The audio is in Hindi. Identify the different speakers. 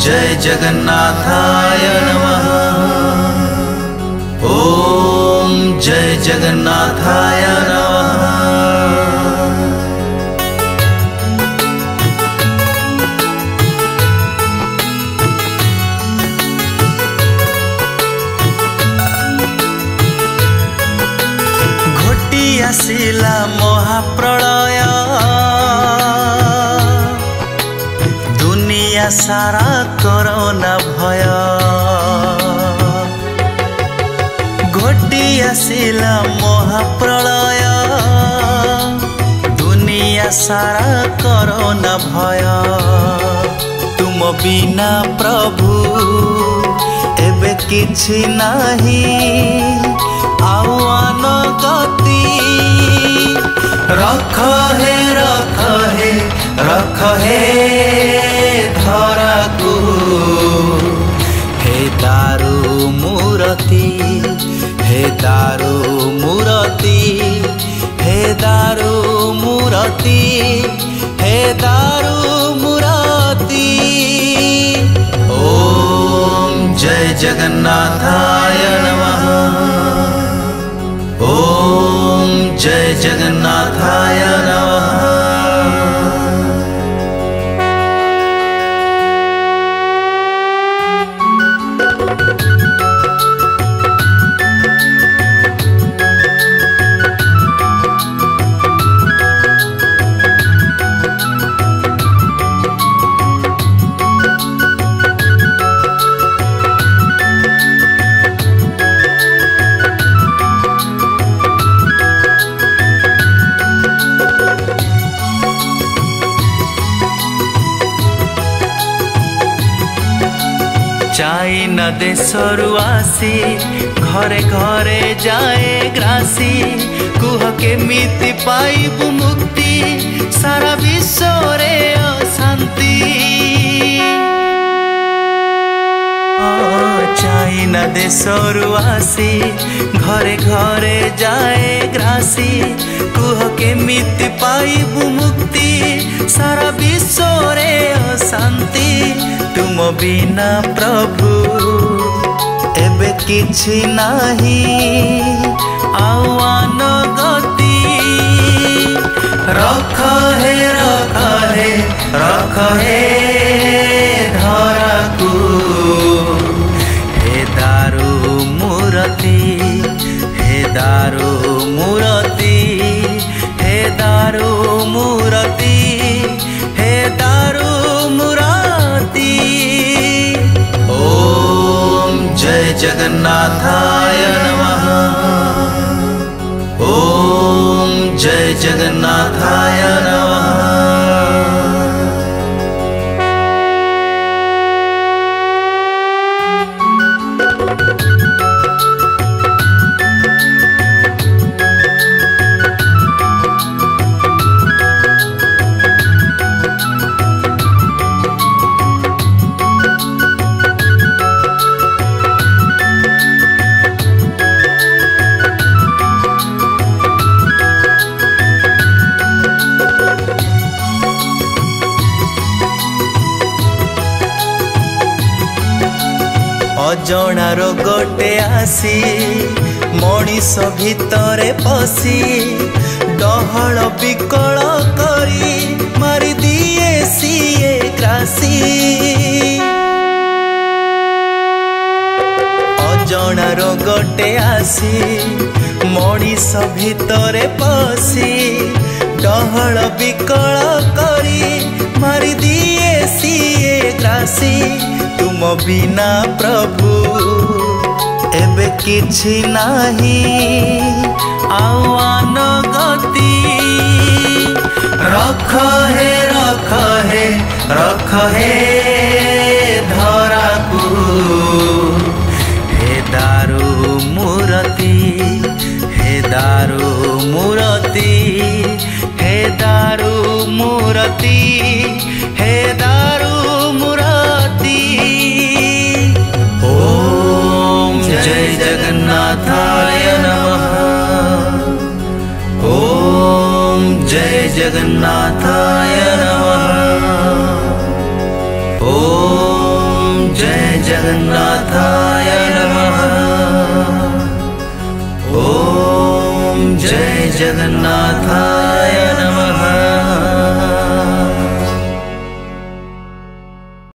Speaker 1: जय जगन्नाथाय नमः। ओम जय जगन्नाथाय नमः। घोटी आसिला महाप्रलय, दुनिया सारा कोरोना भय। घोटी आसिला महाप्रलय, दुनिया सारा कोरोना भय। तुम बिना प्रभु एबे किछि नाही, आह्वान गति रख हे रख हे रख हे धरा को। हे दारू मूरति, हे दारू मूरति, हे दारू मूरति, हे दारू मूरति। ओम जय जगन्नाथाय नमः। ओम जय जगन्नाथाय नमः। चाइना देशरु आसी घरे घरे जाए ग्रासी। कुह केमिति पाइबु मुक्ति, सारा विश्व रे अशांति। चाइना देशरु आसी घरे घरे जाए ग्रासी। कुह केमिति पाइबु मुक्ति, सारा विश्व रे अशांति। तुम बिना प्रभु एबे किछि नाही, आह्वान गति रख हे रख हे रख हे धरा को। हे दारू मूरति, हे दारू मूरति, हे दारू मूरति, हे दारू मूरति। ओम जय जगन्नाथाय नमः। ओम जय जगन्नाथाय नमः। अजणा रोगटे आसी मनीष भितरे पसी। डहल विकल करी मारी दिए सीए ग्रासी। अजणा रोगटे आसी मनीष भितरे पसी। डहल विकल करी मारी दिए सीए ग्रासी। तुम बिना प्रभु एबे किछि नाही, आह्वान गति रख हे रख हे रख हे धरा को। हे दारू मूरति, हे दारू मूरति, हे दारू मूरति, हे दारू मूरति। ओम जय जगन्नाथाय नमः। ओम जय जगन्नाथाय नमः। ओम जगन्नाथाय